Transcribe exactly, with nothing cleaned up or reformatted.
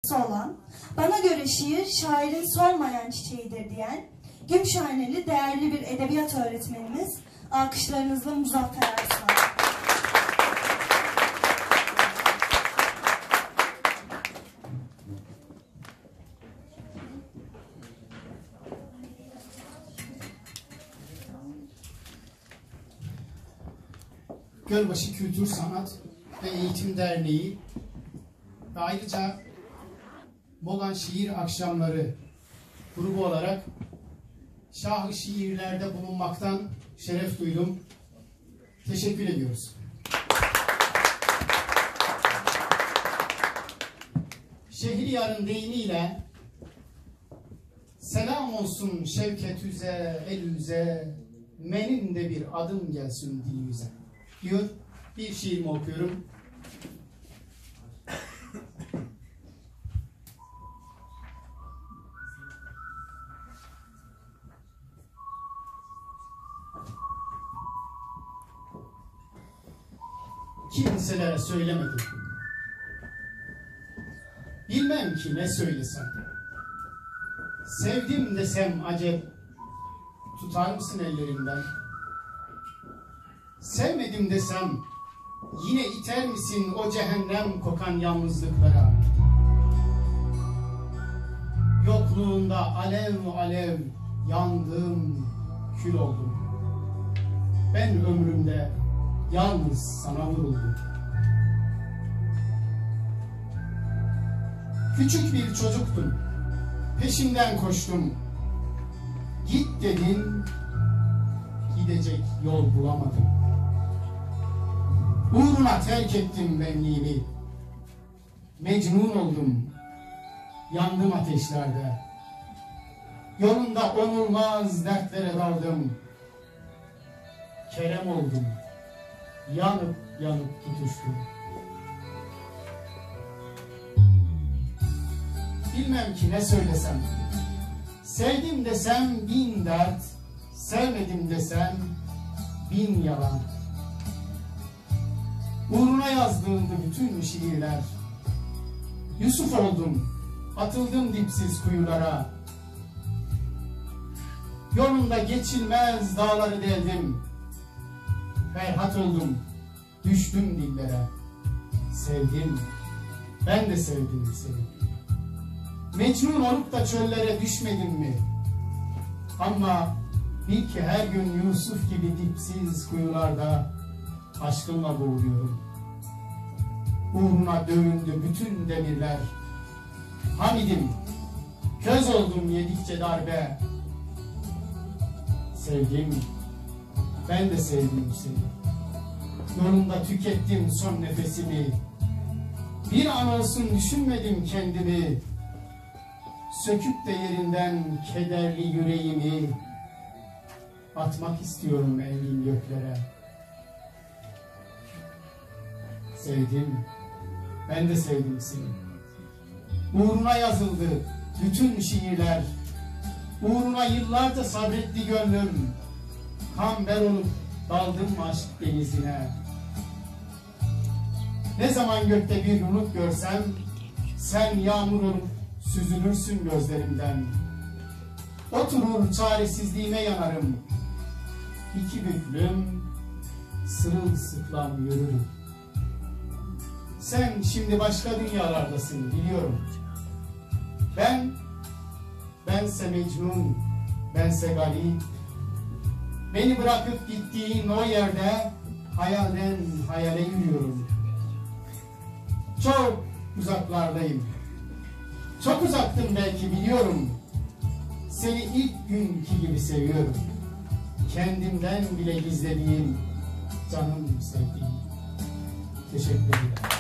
olan, bana göre şiir şairin solmayan çiçeğidir diyen Gümüşhaneli değerli bir edebiyat öğretmenimiz, alkışlarınızla Muzaffer Arslan. Gölbaşı Kültür Sanat ve Eğitim Derneği ve ayrıca Mogan Şiir Akşamları grubu olarak şah-ı şiirlerde bulunmaktan şeref duydum. Teşekkür ediyoruz. Şehriyar'ın deyimiyle selam olsun şevket üze, el üze, menin de bir adım gelsin dilimize diyor. Bir şiirimi okuyorum. Kimselere söylemedim. Bilmem ki ne söylesem. Sevdim desem acep, tutar mısın ellerimden? Sevmedim desem, yine iter misin o cehennem kokan yalnızlıklara? Yokluğunda alev alev yandım, kül oldum. Ben ömrümde yalnız sana vuruldum. Küçük bir çocuktum, peşinden koştum. Git dedin, gidecek yol bulamadım. Uğruna terk ettim benliğimi. Mecnun oldum, yandım ateşlerde. Yolunda onulmaz dertlere daldım. Kerem oldum, yanıp yanıp tutuştum. Bilmem ki ne söylesem. Sevdim desem bin dert, sevmedim desem bin yalan. Uğruna yazdığımdı bütün şiirler. Yusuf oldum, atıldım dipsiz kuyulara. Yolunda geçilmez dağları deldim. Ferhat oldum, düştüm dillere. Sevdim, ben de sevdim seni. Mecnun olup da çöllere düşmedim mi? Ama bil ki her gün Yusuf gibi dipsiz kuyularda aşkımla boğuluyorum. Uğruna dövündü bütün demirler. Hamidim, köz oldum yedikçe darbe. Sevdim, ben de sevdim seni. Yolunda tükettim son nefesimi. Bir an olsun düşünmedim kendimi. Söküp de yerinden kederli yüreğimi atmak istiyorum engin göklere. Sevdim, ben de sevdim seni. Uğruna yazıldı bütün şiirler. Uğruna yıllarca sabretti gönlüm. Kamber olup daldım aşk denizine. Ne zaman gökte bir bulut görsem, sen yağmur olup süzülürsün gözlerimden. Oturur çaresizliğime yanarım. İki büklüm sırılsıklam yürürüm. Sen şimdi başka dünyalardasın biliyorum. Ben, bense Mecnun, bense garip. Beni bırakıp gittiğin o yerde hayalden hayale yürüyorum. Çok uzaklardayım. Çok uzaktım belki biliyorum. Seni ilk günkü gibi seviyorum. Kendimden bile gizlediğim, canım sevdiğim. Teşekkür ederim.